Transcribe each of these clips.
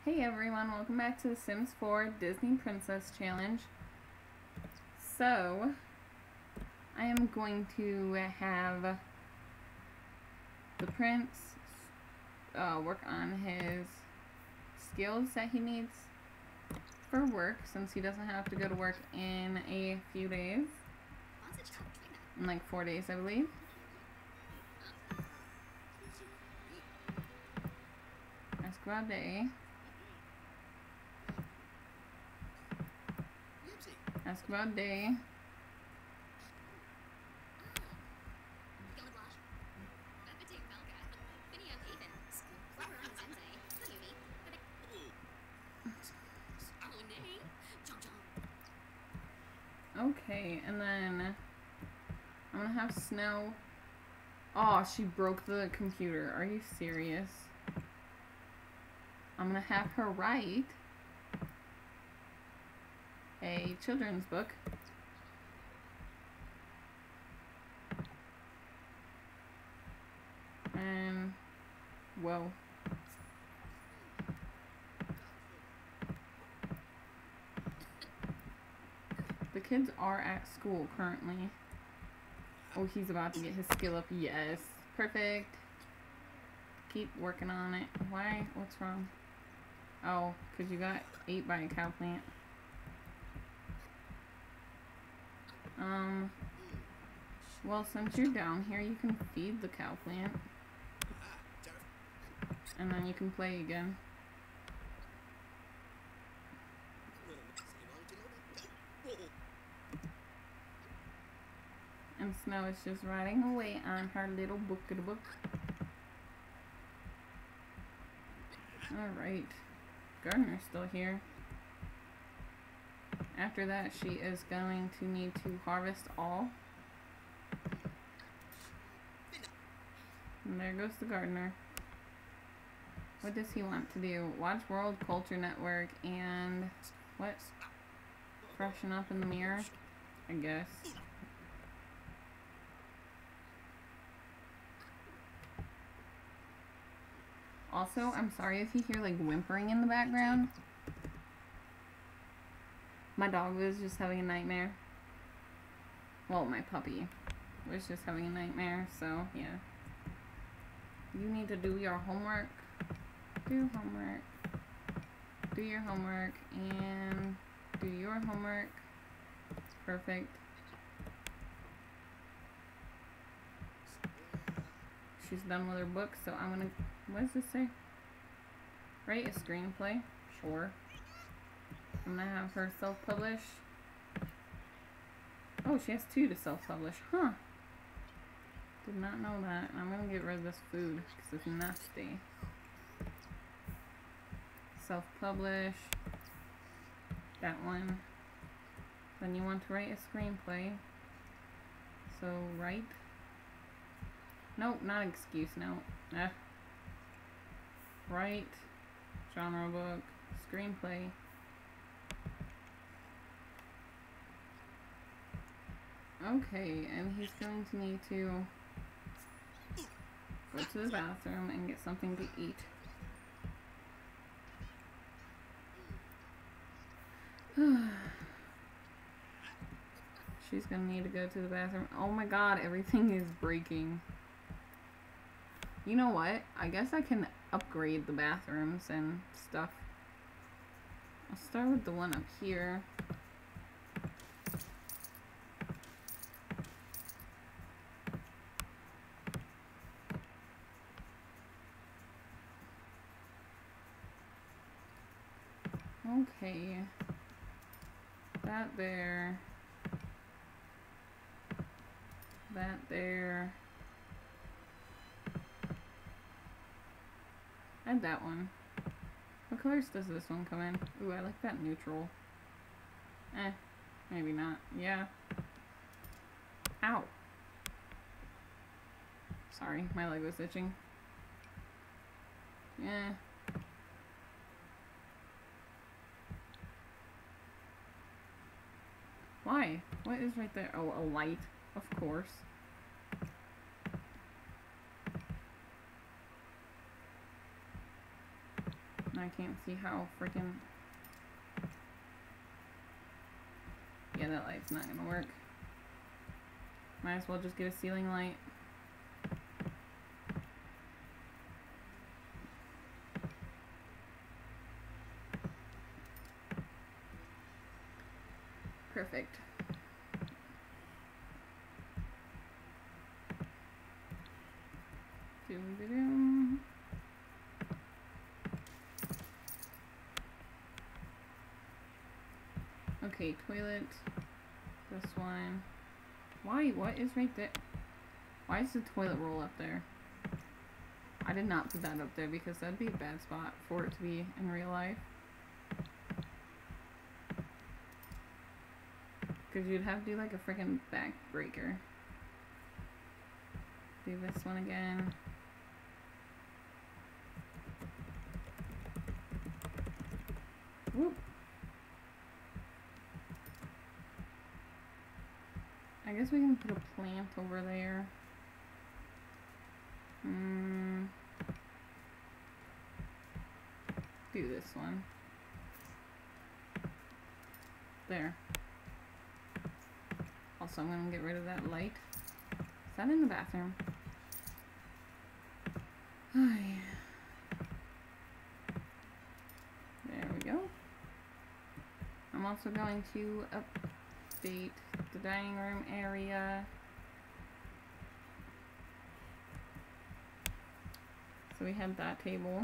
Hey everyone, welcome back to The Sims 4 Disney Princess Challenge. So, I am going to have the prince work on his skills that he needs for work, since he doesn't have to go to work in a few days. In like 4 days, I believe. Esquade. Ask about day. Okay, and then I'm gonna have Snow. Oh, she broke the computer. Are you serious? I'm gonna have her write a children's book. And whoa. The kids are at school currently. Oh, he's about to get his skill up. Yes. Perfect. Keep working on it. Why? What's wrong? Oh, because you got ate by a cow plant. Well, since you're down here, you can feed the cow plant. And then you can play again. And Snow is just writing away on her little book of the book. Alright. Gardner's still here. After that, she is going to need to harvest all. And there goes the gardener. What does he want to do? Watch World Culture Network and what? Freshen up in the mirror, I guess. Also, I'm sorry if you hear like whimpering in the background. My dog was just having a nightmare. Well, my puppy was just having a nightmare, so yeah. You need to do your homework. Do homework. Do your homework and do your homework. Perfect. She's done with her book, so I'm gonna, what does this say? Write a screenplay? Sure. I'm gonna have her self-publish. Oh, she has 2 to self-publish. Huh. Did not know that. I'm gonna get rid of this food because it's nasty. Self-publish. That one. Then you want to write a screenplay. So write. Nope, not excuse note. Write. Genre book. Screenplay. Okay, and he's going to need to go to the bathroom and get something to eat. She's gonna need to go to the bathroom. Oh my god, everything is breaking. You know what? I guess I can upgrade the bathrooms and stuff. I'll start with the one up here. Okay. That there. That there. And that one. What colors does this one come in? Ooh, I like that neutral. Maybe not. Yeah. Ow. Sorry, my leg was itching. Yeah. Why? What is right there? Oh, a light. Of course. I can't see how freaking... Yeah, that light's not gonna work. Might as well just get a ceiling light. Perfect. Doom-de-doom. Okay, toilet. This one. Why? What is right there? Why is the toilet roll up there? I did not put that up there because that'd be a bad spot for it to be in real life. Because you'd have to do like a freaking backbreaker. Do this one again. Whoop. I guess we can put a plant over there. Do this one. There. Also, I'm gonna get rid of that light. Is that in the bathroom? Oh, yeah. There we go. I'm also going to update the dining room area. So we have that table.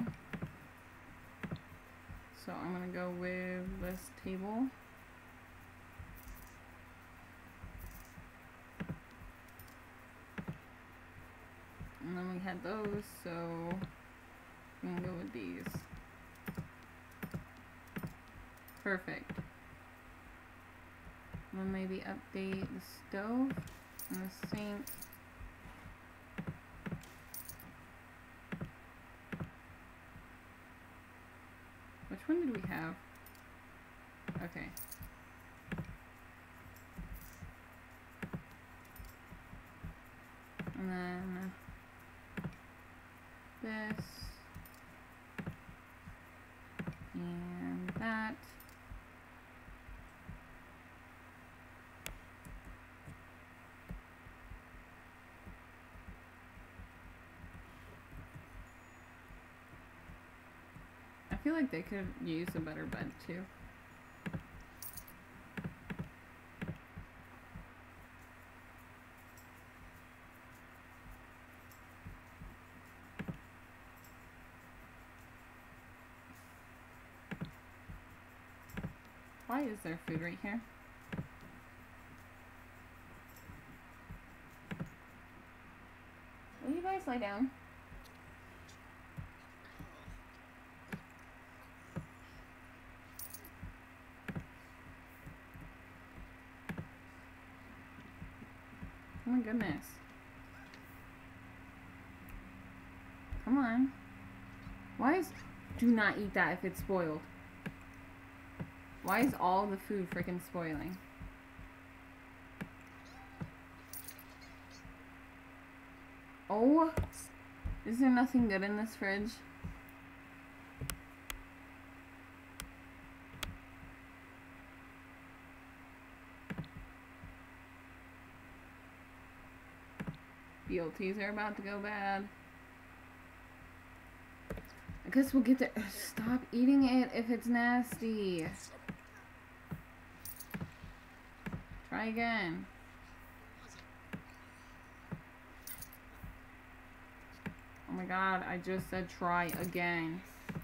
So I'm gonna go with this table. And then we had those, so I'm gonna go with these. Perfect. And then maybe update the stove and the sink. Which one did we have? Okay. And then this and that. I feel like they could use a better bed too. Why is there food right here? Will you guys lie down? Oh my goodness. Come on. Why is... Do not eat that if it's spoiled. Why is all the food freaking spoiling? Oh, is there nothing good in this fridge? BLTs are about to go bad. I guess we'll get to... Stop eating it if it's nasty. Try again. Oh my god, I just said try again.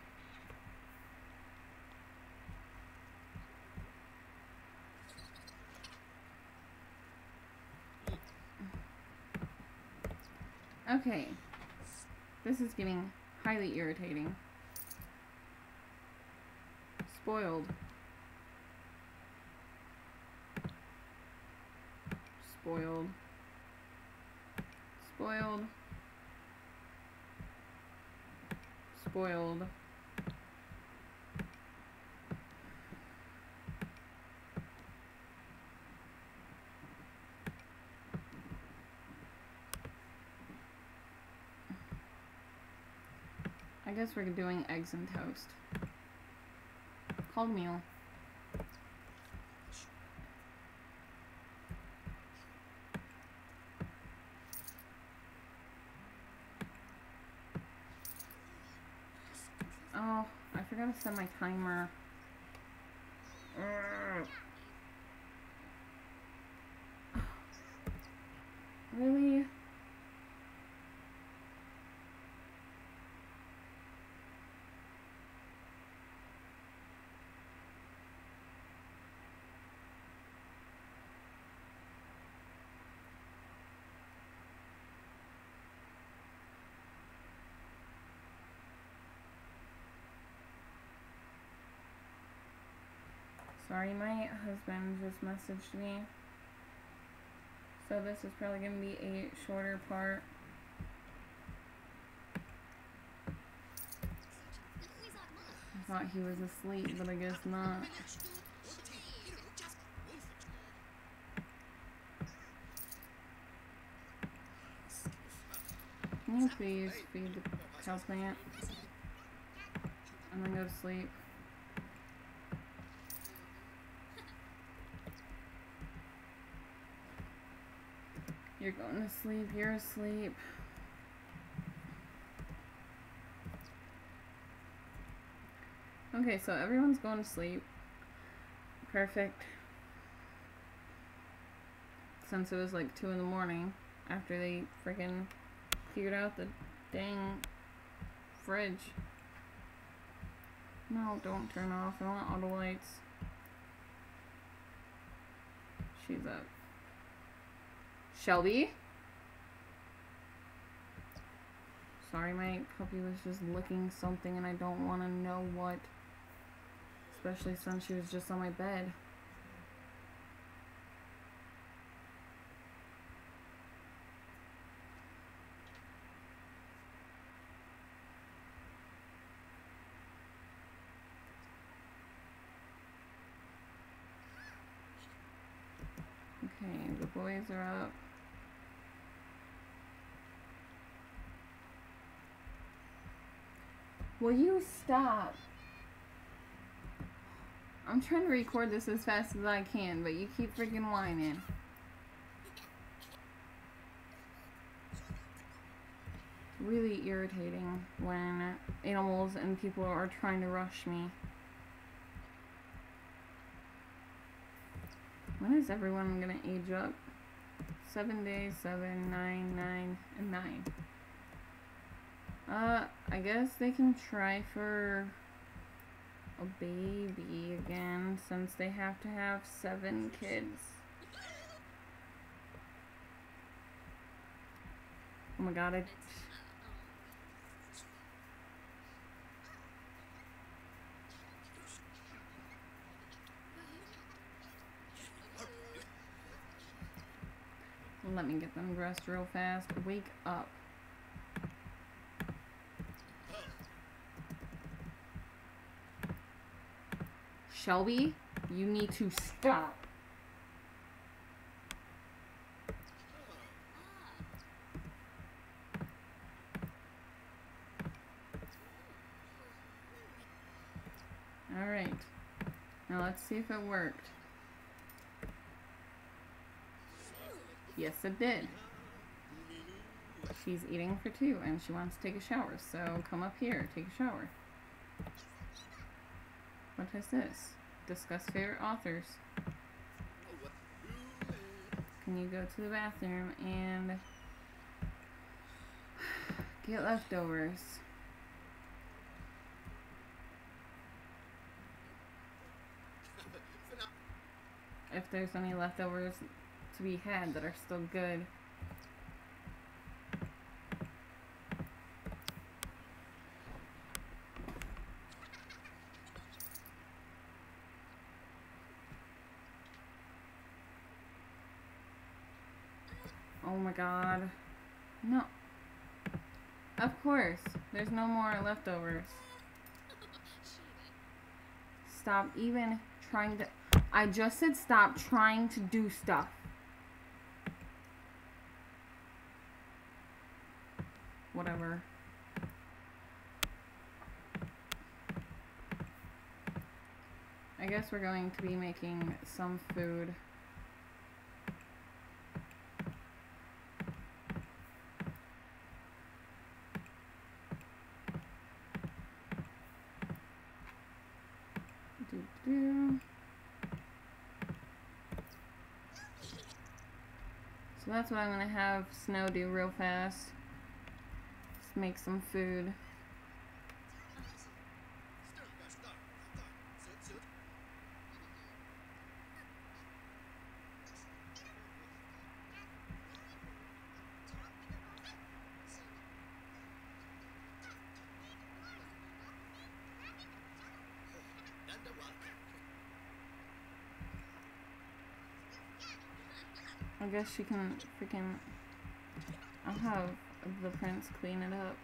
Okay. This is getting highly irritating. Spoiled. Spoiled. Spoiled. Spoiled. I guess we're doing eggs and toast. Cold meal. Oh, I forgot to set my timer. Really? Sorry, my husband just messaged me. So this is probably going to be a shorter part. I thought he was asleep, but I guess not. Can you please feed the houseplant and then go to sleep? You're going to sleep, you're asleep. Okay, so everyone's going to sleep. Perfect. Since it was like 2 in the morning after they freaking figured out the dang fridge. No, don't turn off. I want auto lights. She's up. Shelby? Sorry, my puppy was just licking something and I don't want to know what. Especially since she was just on my bed. Okay, the boys are up. Will you stop? I'm trying to record this as fast as I can, but you keep freaking whining. Really irritating when animals and people are trying to rush me. When is everyone gonna age up? 7 days, 7, 9, 9, and 9. I guess they can try for a baby again since they have to have 7 kids. Oh my god, let me get them dressed real fast. Wake up. Shelby, you need to stop. Alright. Now let's see if it worked. Yes, it did. She's eating for 2 and she wants to take a shower, so come up here, take a shower. What is this? Discuss favorite authors. Can you go to the bathroom and get leftovers? If there's any leftovers to be had that are still good. Oh my god. No. Of course. There's no more leftovers. Stop even trying to... I just said stop trying to do stuff. Whatever. guess we're going to be making some food. So that's what I'm gonna have Snow do real fast. Just make some food. I guess she can freaking... I'll have the prince clean it up.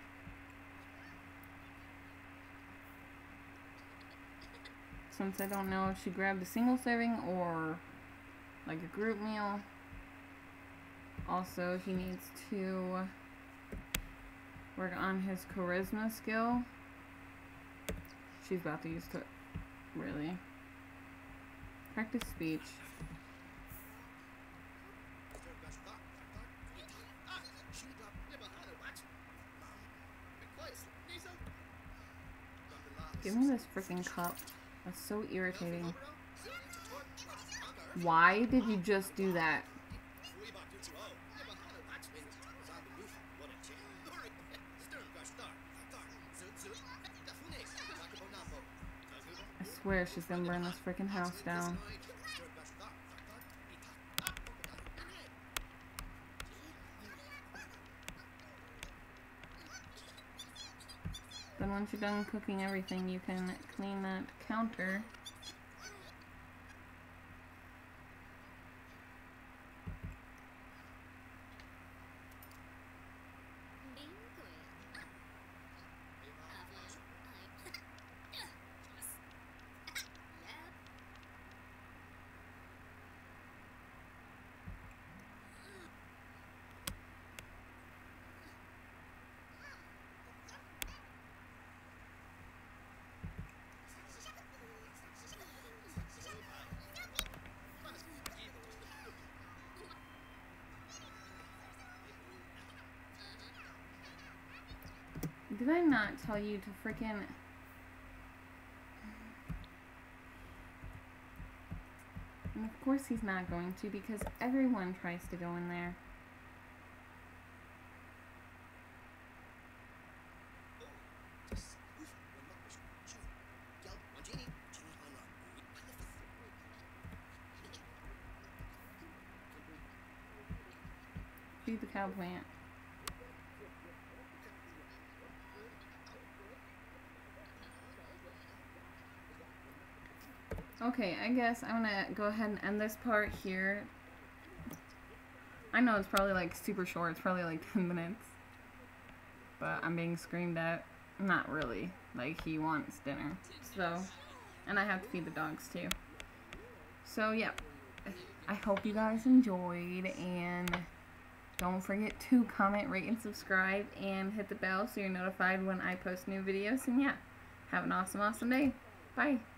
Since I don't know if she grabbed a single serving or like a group meal. Also, he needs to work on his charisma skill. She's about to use to really practice speech. Give me this freaking cup. That's so irritating. Why did you just do that? I swear she's gonna burn this freaking house down. Then once you're done cooking everything, you can clean that counter. Did I not tell you to freaking... And of course he's not going to, because everyone tries to go in there. Feed the cow plant. Okay, I guess I'm gonna go ahead and end this part here. I know it's probably like super short, it's probably like 10 minutes. But I'm being screamed at. Not really. Like, he wants dinner. So, and I have to feed the dogs too. So, yeah. I hope you guys enjoyed, and don't forget to comment, rate, and subscribe, and hit the bell so you're notified when I post new videos. And yeah, have an awesome, awesome day. Bye.